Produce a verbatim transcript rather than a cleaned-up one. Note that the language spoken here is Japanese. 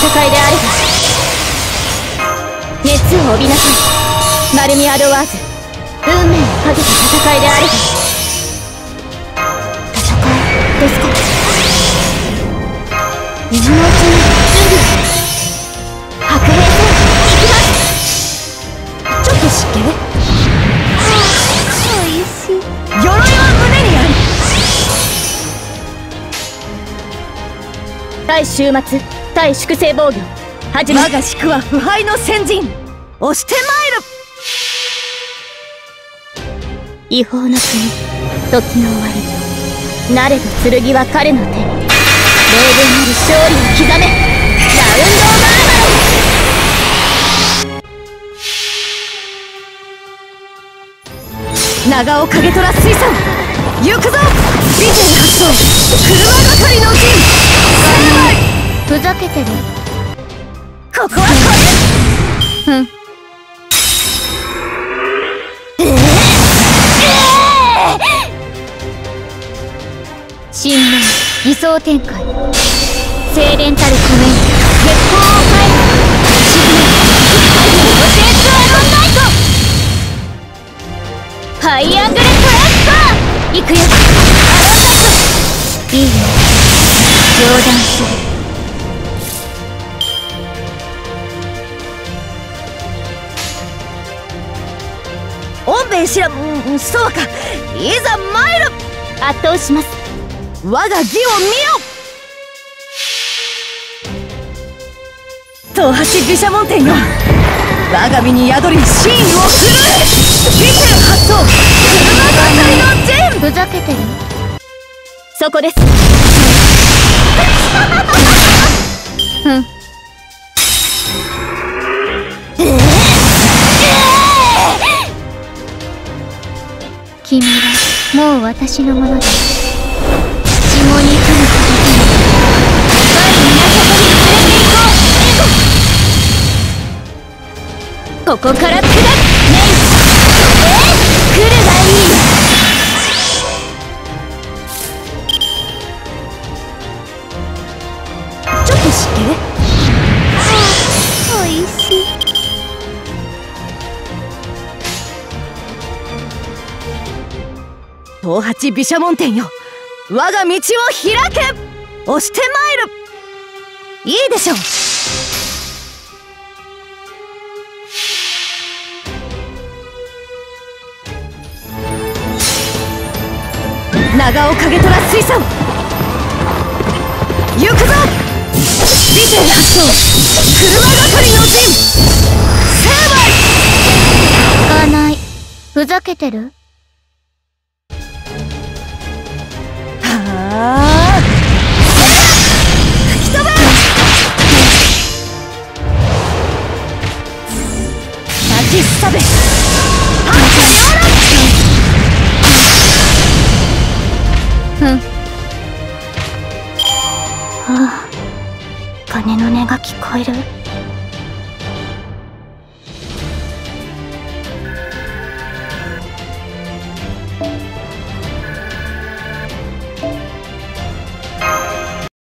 戦いであれば熱を帯びなさい。マルミアドワーズ、運命をかけた戦いであれば。戦いですか。今のうちに準備を。白兵戦行きます。ちょっと湿気。おいしい。鎧は胸にあり。対終末、対粛清防御、始め。我が宿は腐敗の先陣、押してまいる。違法の国、時の終わり。なれど剣は彼の手に。霊言なる勝利を刻め。ラウンドマーマロン。長尾影虎水産、行くぞ。備前発動、車係の陣。ふざけてる。ここはこれ。うん。神明偽装展開、精錬たるコメント、月光を変える。沈め、教えツアロンナイト。ハイアングレットエスパー。行くよ。いいよ、冗談する。おんべんしろ。ん、そうか。いざ参る。圧倒します。我が義を見よ。東八毘沙門天よ、我が身に宿り真意を振るえ。備前発動、車係の陣。ふざけてる。そこです。うん君はもう私のものだ。血も肉にかけて我に港に連れて行こう。ここから砕く。メイン、来るがいい。ちょっと知って。おいしい。東八毘沙門天よ、我が道を開け。押してまいる。いいでしょう。長尾影虎水産、行くぞ。備前発動、車係の陣。成敗。行かない。ふざけてる。はあ、吹き飛べ。泣きすさべ。はっうん。はあ、鐘の音が聞こえる。